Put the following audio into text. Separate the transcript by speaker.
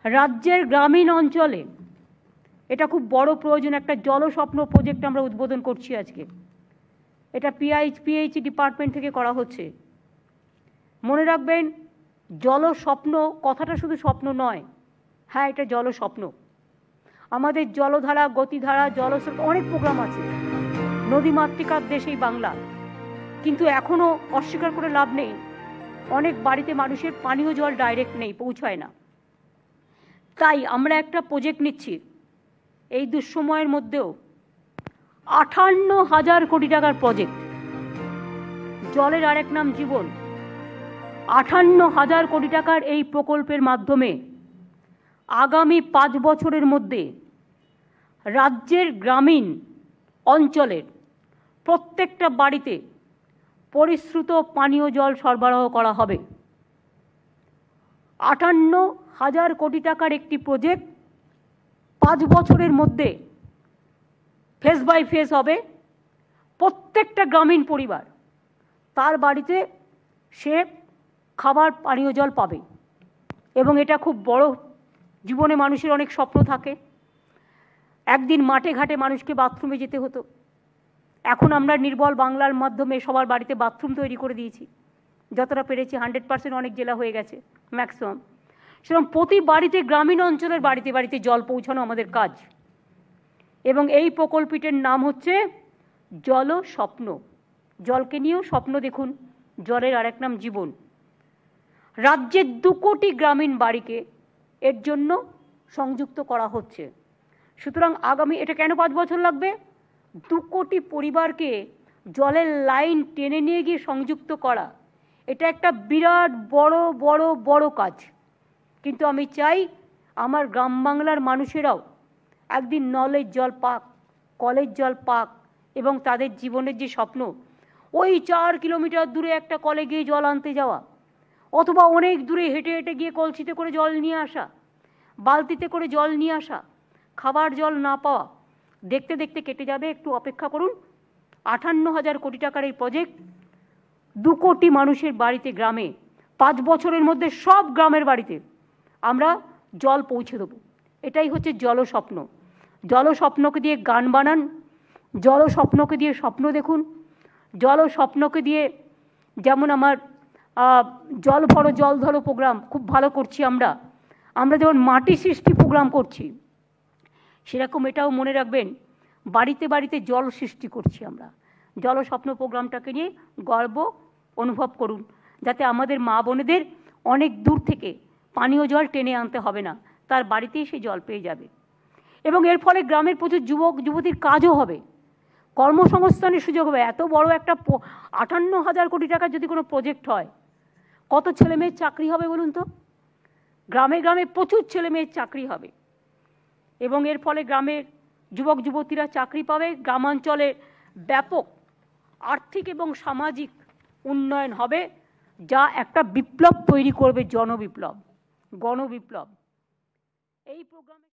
Speaker 1: রাজ্যের গ্রামীণ অঞ্চলে এটা খুব বড় প্রয়োজন। একটা জলস্বপ্ন প্রজেক্ট আমরা উদ্বোধন করছি আজকে। এটা পিএইচ ডিপার্টমেন্ট থেকে করা হচ্ছে। মনে রাখবেন, জলস্বপ্ন কথাটা শুধু স্বপ্ন নয়, হ্যাঁ এটা জলস্বপ্ন। আমাদের জলধারা, গতিধারা, জলস্রোত অনেক প্রোগ্রাম আছে। নদীমাতৃকার দেশ এই বাংলা, কিন্তু এখনও অস্বীকার করে লাভ নেই, অনেক বাড়িতে মানুষের পানীয় জল ডাইরেক্ট নেই, পৌঁছায় না। তাই আমরা একটা প্রজেক্ট নিচ্ছি এই দুঃসময়ের মধ্যেও, 58,000 কোটি টাকার প্রজেক্ট। জলের আরেক নাম জীবন। 58,000 কোটি টাকার এই প্রকল্পের মাধ্যমে আগামী 5 বছরের মধ্যে রাজ্যের গ্রামীণ অঞ্চলের প্রত্যেকটা বাড়িতে পরিশ্রুত পানীয় জল সরবরাহ করা হবে। 58,000 কোটি টাকার একটি প্রজেক্ট 5 বছরের মধ্যে ফেজ বাই ফেজ হবে। প্রত্যেকটা গ্রামীণ পরিবার তার বাড়িতে সে খাবার পানীয় জল পাবে। এবং এটা খুব বড়। জীবনে মানুষের অনেক স্বপ্ন থাকে। একদিন মাঠে ঘাটে মানুষকে বাথরুমে যেতে হতো, এখন আমরা নির্মল বাংলার মাধ্যমে সবার বাড়িতে বাথরুম তৈরি করে দিয়েছি। যতটা পেরেছি, 100% অনেক জেলা হয়ে গেছে, ম্যাক্সিমাম। সেরকম প্রতি বাড়িতে, গ্রামীণ অঞ্চলের বাড়িতে বাড়িতে জল পৌঁছানো আমাদের কাজ। এবং এই প্রকল্পটির নাম হচ্ছে জল স্বপ্ন। জলকে নিয়েও স্বপ্ন দেখুন, জলের আরেক নাম জীবন। রাজ্যের 2 কোটি গ্রামীণ বাড়িকে এর জন্য সংযুক্ত করা হচ্ছে। সুতরাং আগামী, এটা কেন 5 বছর লাগবে? 2 কোটি পরিবারকে জলের লাইন টেনে নিয়ে গিয়ে সংযুক্ত করা, এটা একটা বিরাট বড় বড় বড় কাজ। কিন্তু আমি চাই আমার গ্রাম বাংলার মানুষেরাও একদিন নলের জল পাক, কলের জল পাক, এবং তাদের জীবনের যে স্বপ্ন, ওই 4 কিলোমিটার দূরে একটা কলে গিয়ে জল আনতে যাওয়া, অথবা অনেক দূরে হেঁটে হেঁটে গিয়ে কলসিতে করে জল নিয়ে আসা, বালতিতে করে জল নিয়ে আসা, খাবার জল না পাওয়া, দেখতে দেখতে কেটে যাবে। একটু অপেক্ষা করুন। 58,000 কোটি টাকার এই প্রজেক্ট 2 কোটি মানুষের বাড়িতে, গ্রামে 5 বছরের মধ্যে সব গ্রামের বাড়িতে আমরা জল পৌঁছে দেবো। এটাই হচ্ছে জলস্বপ্ন। জলস্বপ্নকে দিয়ে গান বানান, জলস্বপ্নকে দিয়ে স্বপ্ন দেখুন। জলস্বপ্নকে দিয়ে, যেমন আমার জল ভরো জল ধরো প্রোগ্রাম খুব ভালো করছি আমরা যেমন মাটি সৃষ্টি প্রোগ্রাম করছি, সেরকম এটাও মনে রাখবেন, বাড়িতে বাড়িতে জল সৃষ্টি করছি আমরা। জলস্বপ্ন প্রোগ্রামটাকে নিয়ে গর্ব অনুভব করুন, যাতে আমাদের মা বোনেদের অনেক দূর থেকে পানীয় জল টেনে আনতে হবে না, তার বাড়িতেই সে জল পেয়ে যাবে। এবং এর ফলে গ্রামের প্রচুর যুবক যুবতীর কাজও হবে, কর্মসংস্থানের সুযোগ হবে। এত বড় একটা 58,000 কোটি টাকার যদি কোনো প্রজেক্ট হয়, কত ছেলে মেয়ের চাকরি হবে বলুন তো? গ্রামে গ্রামে প্রচুর ছেলে মেয়ের চাকরি হবে, এবং এর ফলে গ্রামের যুবক যুবতীরা চাকরি পাবে। গ্রামাঞ্চলে ব্যাপক আর্থিক এবং সামাজিক উন্নয়ন হবে, যা একটা বিপ্লব তৈরি করবে, জনবিপ্লব, গণবিপ্লব। এই প্রোগ্রামে